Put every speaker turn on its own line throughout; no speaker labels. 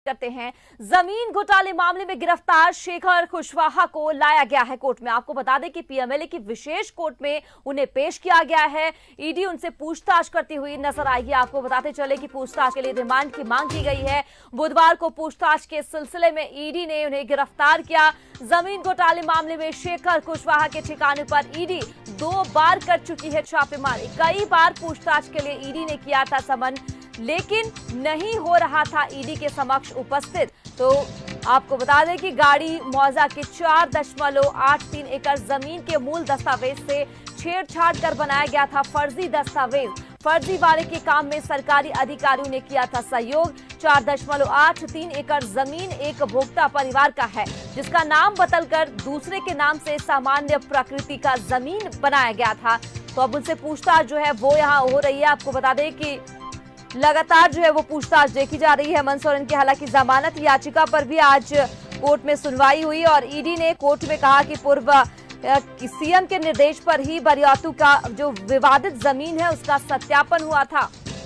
करते हैं। जमीन घोटाले मामले में गिरफ्तार शेखर कुशवाहा को लाया गया है कोर्ट में। आपको बता दें कि पीएमएलए की विशेष कोर्ट में उन्हें पेश किया गया है। ईडी उनसे पूछताछ करती हुई नजर आएगी। आपको बताते चले कि पूछताछ के लिए रिमांड की मांग की गई है। बुधवार को पूछताछ के सिलसिले में ईडी ने उन्हें गिरफ्तार किया। जमीन घोटाले मामले में शेखर कुशवाहा के ठिकाने पर ईडी 2 बार कर चुकी है छापेमारी। कई बार पूछताछ के लिए ईडी ने किया था समन, लेकिन नहीं हो रहा था ईडी के समक्ष उपस्थित। तो आपको बता दें कि गाड़ी मौजा के 4.83 एकड़ जमीन के मूल दस्तावेज से छेड़छाड़ कर बनाया गया था फर्जी दस्तावेज। फर्जीवाड़े के काम में सरकारी अधिकारियों ने किया था सहयोग। 4.83 एकड़ जमीन एक भोक्ता परिवार का है, जिसका नाम बदलकर दूसरे के नाम से सामान्य प्रकृति का जमीन बनाया गया था। तो अब उनसे पूछताछ जो है वो यहाँ हो रही है। आपको बता दें कि लगातार जो है वो पूछताछ देखी जा रही है हेमंत सोरेन की। हालांकि जमानत याचिका पर भी आज कोर्ट में सुनवाई हुई और ईडी ने कोर्ट में कहा कि पूर्व सीएम के निर्देश पर ही बरियातू का जो विवादित जमीन है उसका सत्यापन हुआ था।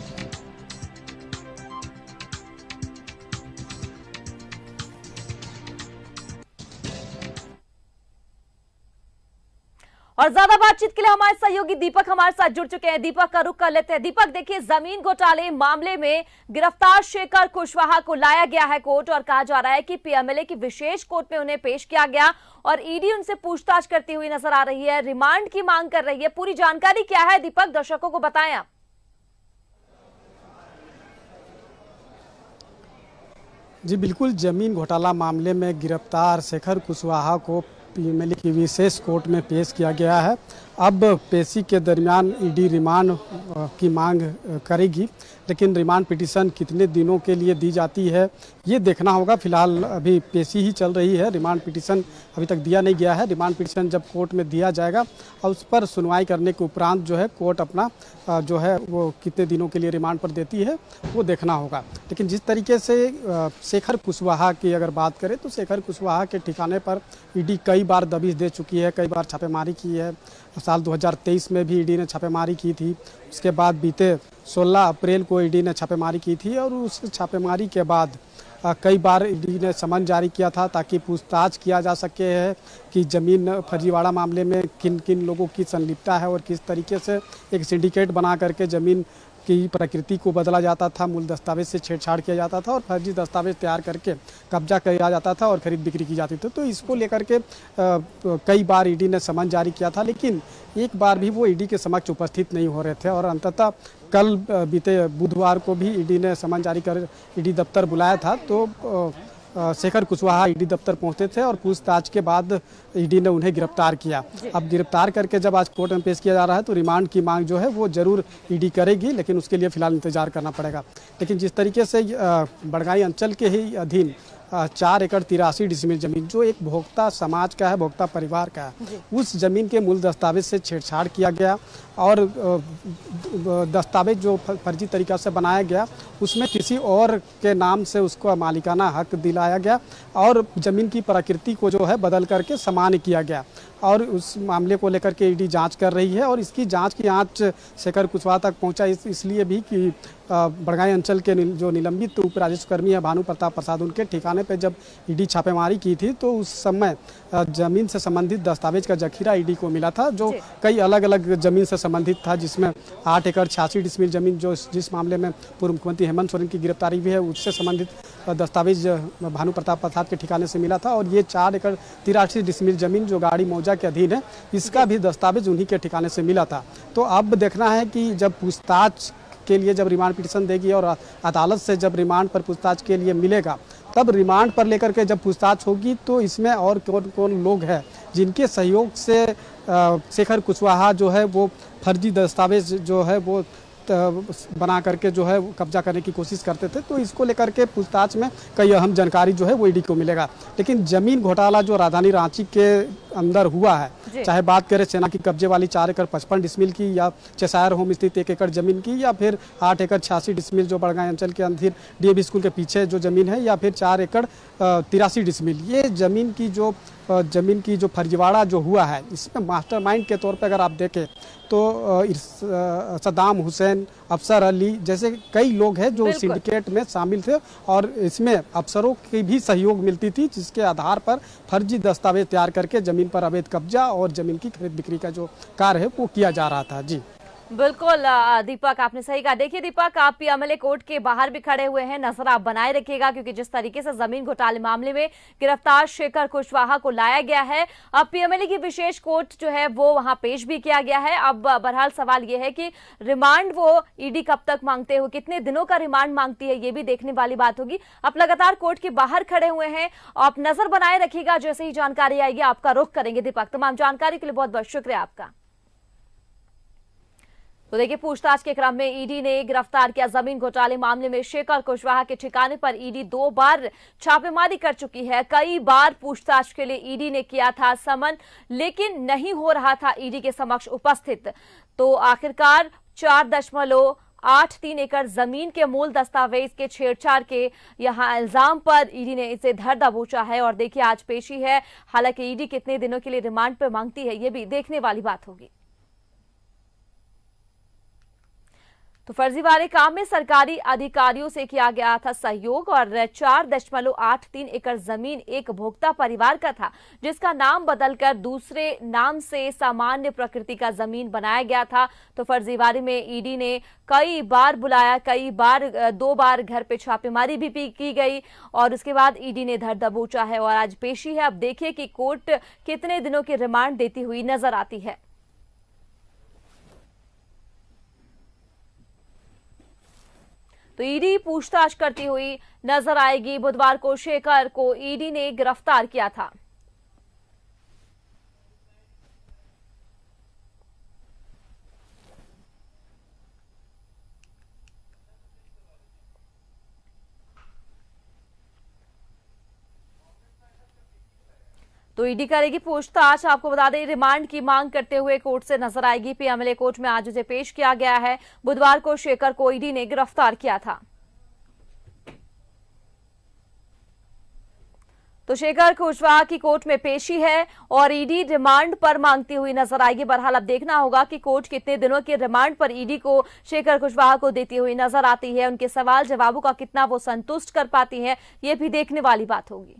और ज्यादा बातचीत के लिए हमारे सहयोगी दीपक हमारे साथ जुड़ चुके हैं। दीपक का रुख कर लेते हैं। दीपक, देखिए, जमीन घोटाले मामले में गिरफ्तार शेखर कुशवाहा को लाया गया है कोर्ट और कहा जा रहा है कि पीएमएलए की विशेष कोर्ट में उन्हें पेश किया गया और ईडी उनसे पूछताछ करती हुई नजर आ रही है, रिमांड की मांग कर रही है। पूरी जानकारी क्या है दीपक, दर्शकों को बताएं आप।
जी बिल्कुल, जमीन घोटाला मामले में गिरफ्तार शेखर कुशवाहा को पीएमएलए की विशेष कोर्ट में पेश किया गया है। अब पेशी के दरमियान ईडी रिमांड की मांग करेगी, लेकिन रिमांड पिटीशन कितने दिनों के लिए दी जाती है ये देखना होगा। फिलहाल अभी पेशी ही चल रही है, रिमांड पिटीशन अभी तक दिया नहीं गया है। रिमांड पिटीशन जब कोर्ट में दिया जाएगा और उस पर सुनवाई करने के उपरांत जो है कोर्ट अपना जो है वो कितने दिनों के लिए रिमांड पर देती है वो देखना होगा। लेकिन जिस तरीके से शेखर कुशवाहा की अगर बात करें तो शेखर कुशवाहा के ठिकाने पर ईडी कई बार दबिश दे चुकी है, कई बार छापेमारी की है। साल 2023 में भी ईडी ने छापेमारी की थी। उसके बाद बीते 16 अप्रैल को ईडी ने छापेमारी की थी और उस छापेमारी के बाद कई बार ईडी ने समन जारी किया था ताकि पूछताछ किया जा सके है कि ज़मीन फर्जीवाड़ा मामले में किन किन लोगों की संलिप्तता है और किस तरीके से एक सिंडिकेट बना करके ज़मीन की प्रकृति को बदला जाता था, मूल दस्तावेज से छेड़छाड़ किया जाता था और फर्जी दस्तावेज तैयार करके कब्जा किया जाता था और खरीद बिक्री की जाती थी। तो इसको लेकर के कई बार ईडी ने समन जारी किया था, लेकिन एक बार भी वो ईडी के समक्ष उपस्थित नहीं हो रहे थे और अंततः कल बीते बुधवार को भी ईडी ने समन जारी कर ईडी दफ्तर बुलाया था। तो शेखर कुशवाहा ईडी दफ्तर पहुंचे थे और पूछताछ के बाद ईडी ने उन्हें गिरफ्तार किया। अब गिरफ्तार करके जब आज कोर्ट में पेश किया जा रहा है तो रिमांड की मांग जो है वो जरूर ईडी करेगी, लेकिन उसके लिए फिलहाल इंतजार करना पड़ेगा। लेकिन जिस तरीके से बड़गाई अंचल के ही अधीन 4 एकड़ 83 डिसमिल जमीन जो एक भोक्ता समाज का है, भोक्ता परिवार का है, उस जमीन के मूल दस्तावेज से छेड़छाड़ किया गया और दस्तावेज जो फर्जी तरीका से बनाया गया उसमें किसी और के नाम से उसको मालिकाना हक दिलाया गया और ज़मीन की प्रकृति को जो है बदल करके सामान्य किया गया और उस मामले को लेकर के ईडी जांच कर रही है। और इसकी जांच की आंच शेखर कुशवाहा तक पहुंचा इसलिए भी कि बड़गाई अंचल के जो निलंबित उप राजस्व कर्मी है भानु प्रताप प्रसाद, उनके ठिकाने पर जब ईडी छापेमारी की थी तो उस समय ज़मीन से संबंधित दस्तावेज का जखीरा ईडी को मिला था जो कई अलग अलग ज़मीन से संबंधित था, जिसमें 8 एकड़ 86 डिसमिल जमीन जो जिस मामले में पूर्व मुख्यमंत्री हेमंत सोरेन की गिरफ्तारी भी है उससे संबंधित दस्तावेज भानु प्रताप प्रसाद के ठिकाने से मिला था और ये 4 एकड़ 83 डिसमिल जमीन जो गाड़ी मौजा के अधीन है इसका भी दस्तावेज उन्हीं के ठिकाने से मिला था। तो अब देखना है कि जब पूछताछ के लिए जब रिमांड पिटीशन देगी और अदालत से जब रिमांड पर पूछताछ के लिए मिलेगा तब रिमांड पर लेकर के जब पूछताछ होगी तो इसमें और कौन कौन लोग हैं जिनके सहयोग से शेखर कुशवाहा जो है वो फर्जी दस्तावेज जो है वो बना करके जो है कब्जा करने की कोशिश करते थे। तो इसको लेकर के पूछताछ में कई अहम जानकारी जो है वो ईडी को मिलेगा। लेकिन ज़मीन घोटाला जो राजधानी रांची के अंदर हुआ है, चाहे बात करें सेना की कब्जे वाली 4 एकड़ 55 डिसमिल की, या चेसायर होम स्थित 1 एकड़ जमीन की, या फिर 8 एकड़ 86 डिसमिल जो बड़गांव अंचल के अंदर डीएवी स्कूल के पीछे जो जमीन है, या फिर 4 एकड़ 83 डिसमिल। ये जमीन की जो फर्जीवाड़ा जो हुआ है, इसमें मास्टरमाइंड के तौर पे अगर आप देखें तो सद्दाम हुसैन, अफसर अली जैसे कई लोग हैं जो सिंडिकेट में शामिल थे, और इसमें अफसरों की भी सहयोग मिलती थी, जिसके आधार पर फर्जी दस्तावेज तैयार करके जमीन पर अवैध कब्जा और जमीन की खरीद बिक्री का जो कार्य है वो किया जा रहा था। जी
बिल्कुल दीपक, आपने सही कहा। देखिए दीपक, आप पीएमएलए कोर्ट के बाहर भी खड़े हुए हैं, नजर आप बनाए रखिएगा, क्योंकि जिस तरीके से जमीन घोटाले मामले में गिरफ्तार शेखर कुशवाहा को लाया गया है, अब पीएमएलए की विशेष कोर्ट जो है वो वहां पेश भी किया गया है। अब बहरहाल सवाल ये है कि रिमांड वो ईडी कब तक मांगते हो, कितने दिनों का रिमांड मांगती है, ये भी देखने वाली बात होगी। आप लगातार कोर्ट के बाहर खड़े हुए हैं, आप नजर बनाए रखिएगा, जैसे ही जानकारी आएगी आपका रुख करेंगे। दीपक, तमाम जानकारी के लिए बहुत बहुत शुक्रिया आपका। तो देखिए, पूछताछ के क्रम में ईडी ने गिरफ्तार किया जमीन घोटाले मामले में शेखर कुशवाहा के ठिकाने पर ईडी 2 बार छापेमारी कर चुकी है। कई बार पूछताछ के लिए ईडी ने किया था समन, लेकिन नहीं हो रहा था ईडी के समक्ष उपस्थित। तो आखिरकार 4.83 एकड़ जमीन के मूल दस्तावेज के छेड़छाड़ के यहां इल्जाम पर ईडी ने इसे धर दबोचा है, और देखिए आज पेशी है। हालांकि ईडी कितने दिनों के लिए रिमांड पर मांगती है, ये भी देखने वाली बात होगी। तो फर्जीवाड़े काम में सरकारी अधिकारियों से किया गया था सहयोग, और 4.83 एकड़ जमीन एक भोक्ता परिवार का था, जिसका नाम बदलकर दूसरे नाम से सामान्य प्रकृति का जमीन बनाया गया था। तो फर्जीवाड़े में ईडी ने कई बार बुलाया, 2 बार घर पे छापेमारी भी की गई, और उसके बाद ईडी ने धर दबोचा है, और आज पेशी है। अब देखिए कि कोर्ट कितने दिनों की रिमांड देती हुई नजर आती है। तो ईडी पूछताछ करती हुई नजर आएगी। बुधवार को शेखर को ईडी ने गिरफ्तार किया था। तो ईडी करेगी पूछताछ। आपको बता दें, रिमांड की मांग करते हुए कोर्ट से नजर आएगी। पीएमएलए कोर्ट में आज उसे पेश किया गया है। बुधवार को शेखर को ईडी ने गिरफ्तार किया था। तो शेखर कुशवाहा की कोर्ट में पेशी है, और ईडी रिमांड पर मांगती हुई नजर आएगी। बहरहाल अब देखना होगा कि कोर्ट कितने दिनों के रिमांड पर ईडी को शेखर कुशवाहा को देती हुई नजर आती है। उनके सवाल जवाबों का कितना वो संतुष्ट कर पाती है, ये भी देखने वाली बात होगी।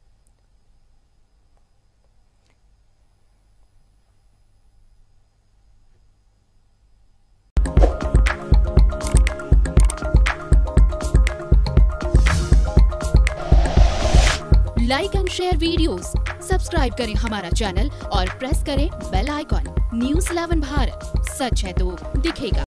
Like and share videos, subscribe करें हमारा चैनल और प्रेस करें बेल आइकॉन। News 11 भारत, सच है तो दिखेगा।